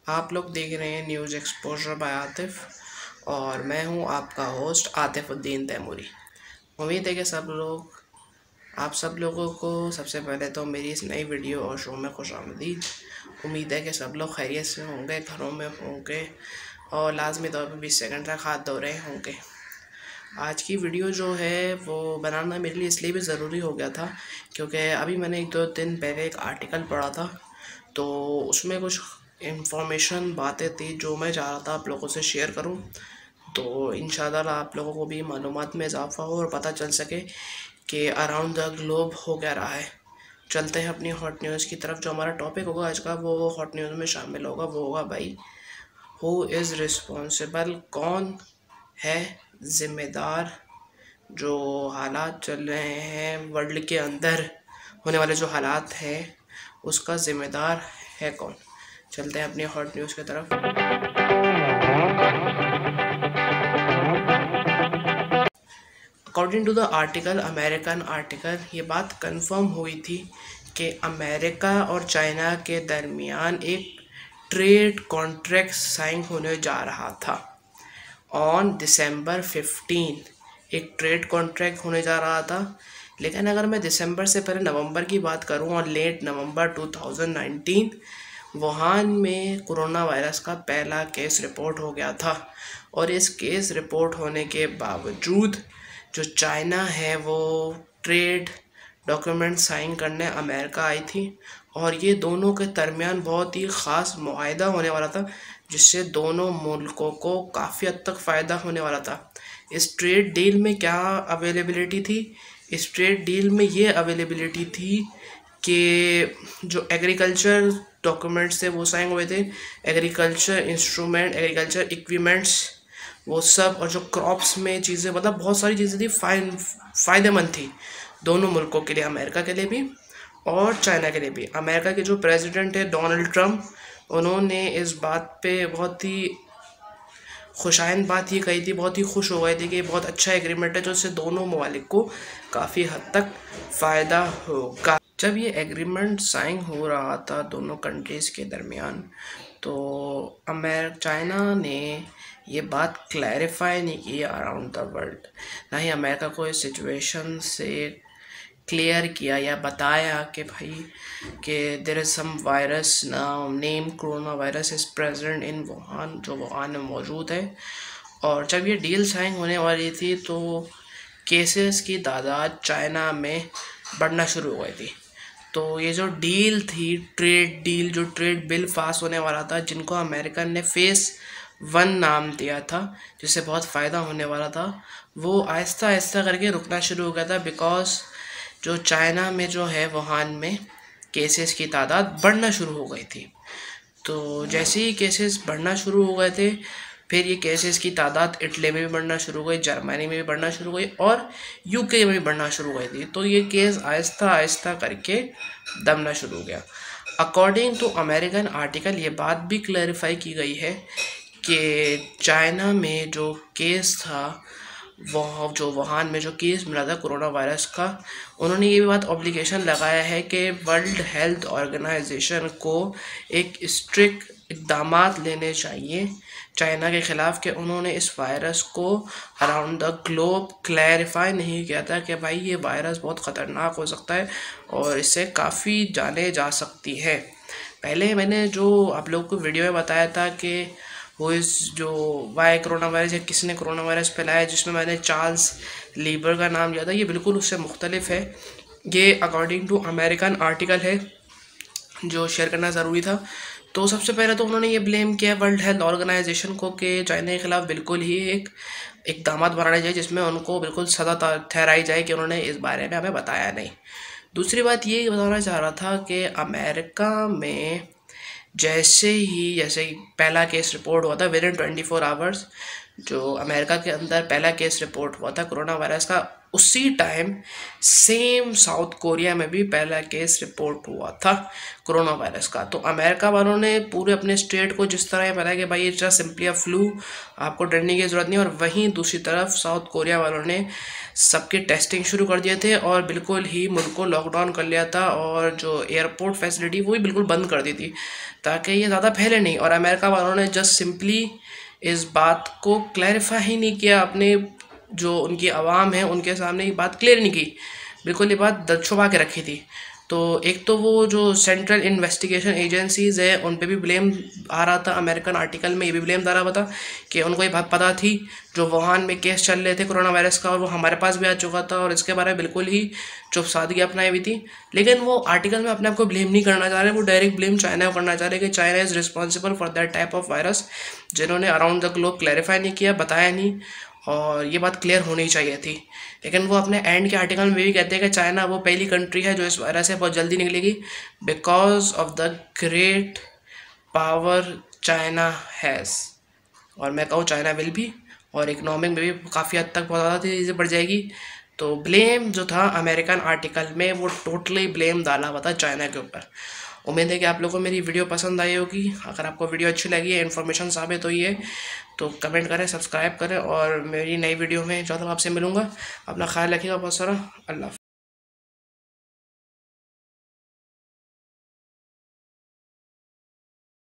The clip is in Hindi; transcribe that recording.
आप लोग देख रहे हैं न्यूज़ एक्सपोजर बाय आतिफ और मैं हूं आपका होस्ट आतिफुद्दीन तैमूरी। उम्मीद है कि आप सब लोगों को सबसे पहले तो मेरी इस नई वीडियो और शो में खुशामदीद। उम्मीद है कि सब लोग खैरियत से होंगे, घरों में होंगे और लाजमी तौर पर 20 सेकंड तक हाथ धो रहे होंगे। आज की वीडियो जो है वो बनाना मेरे लिए इसलिए भी ज़रूरी हो गया था क्योंकि अभी मैंने 1-2 दिन पहले एक आर्टिकल पढ़ा था, तो उसमें कुछ इंफॉर्मेशन बातें थी जो मैं चाह रहा था आप लोगों से शेयर करूं, तो इंशाल्लाह आप लोगों को भी मालूमात में इजाफ़ा हो और पता चल सके कि अराउंड द ग्लोब हो क्या रहा है। चलते हैं अपनी हॉट न्यूज़ की तरफ। जो हमारा टॉपिक होगा आज का वो हॉट न्यूज़ में शामिल होगा, वो होगा भाई हु इज़ रिस्पॉन्सिबल, कौन है ज़िम्मेदार जो हालात चल रहे हैं वर्ल्ड के अंदर, होने वाले जो हालात हैं उसका ज़िम्मेदार है कौन। चलते हैं अपनी हॉट न्यूज़ की तरफ। According to the article, American article, ये बात कंफर्म हुई थी कि अमेरिका और चाइना के दरमियान एक ट्रेड कॉन्ट्रैक्ट साइन होने जा रहा था ऑन दिसंबर 15। एक ट्रेड कॉन्ट्रैक्ट होने जा रहा था, लेकिन अगर मैं दिसंबर से पहले नवंबर की बात करूं और लेट नवंबर 2019 वुहान में कोरोना वायरस का पहला केस रिपोर्ट हो गया था। और इस केस रिपोर्ट होने के बावजूद जो चाइना है वो ट्रेड डॉक्यूमेंट साइन करने अमेरिका आई थी और ये दोनों के दरमियान बहुत ही ख़ास मुआहदा होने वाला था जिससे दोनों मुल्कों को काफ़ी हद तक फ़ायदा होने वाला था। इस ट्रेड डील में क्या अवेलेबिलिटी थी? इस ट्रेड डील में ये अवेलेबिलिटी थी कि जो एग्रीकल्चर डॉक्यूमेंट्स थे वो साइन हुए थे, एग्रीकल्चर इंस्ट्रूमेंट, एग्रीकल्चर इक्विपमेंट्स, वो सब, और जो क्रॉप्स में चीज़ें, मतलब बहुत सारी चीज़ें थी फ़ायदेमंद थी दोनों मुल्कों के लिए, अमेरिका के लिए भी और चाइना के लिए भी। अमेरिका के जो प्रेसिडेंट है डोनाल्ड ट्रम्प, उन्होंने इस बात पे बहुत ही खुशाइन बात ये कही थी, बहुत ही खुश हो गए थे कि बहुत अच्छा एग्रीमेंट है जो इससे दोनों ममालिक को काफ़ी हद तक फ़ायदा होगा। जब ये एग्रीमेंट साइन हो रहा था दोनों कंट्रीज़ के दरमियान, तो चाइना ने ये बात क्लैरिफाई नहीं की अराउंड द वर्ल्ड, ना ही अमेरिका को इस सिचुएशन से क्लियर किया या बताया कि भाई कि there is some virus now name corona virus is present in Wuhan, जो वुहान में मौजूद है। और जब ये डील साइन होने वाली थी तो केसेस की तादाद चाइना में बढ़ना शुरू हो गई थी। तो ये जो डील थी, ट्रेड डील, जो ट्रेड बिल पास होने वाला था, जिनको अमेरिकन ने फेस 1 नाम दिया था, जिससे बहुत फ़ायदा होने वाला था, वो आहिस्ता आहिस्ता करके रुकना शुरू हो गया था बिकॉज जो चाइना में जो है वुहान में केसेस की तादाद बढ़ना शुरू हो गई थी। तो जैसे ही केसेस बढ़ना शुरू हो गए थे, फिर ये केसेस की तादाद इटली में भी बढ़ना शुरू हो गई, जर्मनी में भी बढ़ना शुरू हो गई और यूके में भी बढ़ना शुरू हो गई थी। तो ये केस आहिस्ता आहिस्ता करके दमना शुरू हो गया। अकॉर्डिंग टू अमेरिकन आर्टिकल ये बात भी क्लैरिफाई की गई है कि चाइना में जो केस था, वह जो वुहान में जो केस मिला था कोरोना वायरस का, उन्होंने ये भी बात ऑब्लिगेशन लगाया है कि वर्ल्ड हेल्थ ऑर्गेनाइजेशन को एक स्ट्रिक्ट इक़दाम लेने चाहिए चाइना के ख़िलाफ़ कि उन्होंने इस वायरस को अराउंड द ग्लोब क्लैरिफाई नहीं किया था कि भाई ये वायरस बहुत ख़तरनाक हो सकता है और इससे काफ़ी जाने जा सकती है। पहले मैंने जो आप लोगों को वीडियो में बताया था कि वो इस जो वाई कोरोना वायरस या किसने कोरोना वायरस फैलाया, जिसमें मैंने चार्ल्स लीबर का नाम लिया था, ये बिल्कुल उससे मुख्तलिफ है। ये अकॉर्डिंग टू अमेरिकन आर्टिकल है जो शेयर करना ज़रूरी था। तो सबसे पहले तो उन्होंने ये ब्लेम किया वर्ल्ड हेल्थ ऑर्गेनाइजेशन को कि चाइना के ख़िलाफ़ बिल्कुल ही एक इक़दाम बनाने चाहिए जिसमें उनको बिल्कुल सज़ा ठहराई जाए कि उन्होंने इस बारे में हमें बताया नहीं। दूसरी बात ये बताना चाह रहा था कि अमेरिका में जैसे ही पहला केस रिपोर्ट हुआ था विद इन 24 आवर्स, जो अमेरिका के अंदर पहला केस रिपोर्ट हुआ था कोरोना वायरस का, उसी टाइम सेम साउथ कोरिया में भी पहला केस रिपोर्ट हुआ था कोरोना वायरस का। तो अमेरिका वालों ने पूरे अपने स्टेट को जिस तरह बताया कि भाई ये जस्ट सिंपली अ फ्लू, आपको डरने की ज़रूरत नहीं, और वहीं दूसरी तरफ साउथ कोरिया वालों ने सबके टेस्टिंग शुरू कर दिए थे और बिल्कुल ही मुल्क को लॉकडाउन कर लिया था, और जो एयरपोर्ट फैसिलिटी वो भी बिल्कुल बंद कर दी थी ताकि ये ज़्यादा फैले नहीं। और अमेरिका वालों ने जस्ट सिंपली इस बात को क्लैरिफाई ही नहीं किया, अपने जो उनकी आवाम है उनके सामने ये बात क्लियर नहीं की, बिल्कुल ये बात छुपा के रखी थी। तो एक तो वो जो सेंट्रल इन्वेस्टिगेशन एजेंसीज़ है उन पे भी ब्लेम आ रहा था, अमेरिकन आर्टिकल में ये भी ब्लेम आ रहा था कि उनको ये बात पता थी जो वुहान में केस चल रहे थे कोरोना वायरस का, और वो हमारे पास भी आ चुका था, और इसके बारे में बिल्कुल ही चुप सादगी अपनाई हुई थी। लेकिन वो आर्टिकल में अपने आप को ब्लेम नहीं करना चाह रहे, वो डायरेक्ट ब्लेम चाइना को करना चाह रहे कि China is responsible for that type of virus, जिन्होंने अराउंड द ग्लोब क्लैरिफाई नहीं किया, बताया नहीं, और ये बात क्लियर होनी चाहिए थी। लेकिन वो अपने एंड के आर्टिकल में भी कहते हैं कि चाइना वो पहली कंट्री है जो इस वायरस से बहुत जल्दी निकलेगी because of the great power China has. और मैं कहूँ चाइना विल भी, और इकोनॉमिक में भी काफ़ी हद तक बहुत ज़्यादा चीज़ें बढ़ जाएगी। तो ब्लेम जो था अमेरिकन आर्टिकल में वो टोटली ब्लेम डाला हुआ था चाइना के ऊपर। उम्मीद है कि आप लोगों को मेरी वीडियो पसंद आई होगी। अगर आपको वीडियो अच्छी लगी है, इन्फॉर्मेशन साबित हुई है, तो कमेंट करें, सब्सक्राइब करें, और मेरी नई वीडियो में जल्द आपसे मिलूँगा। अपना ख्याल रखिएगा बहुत सारा। अल्लाह।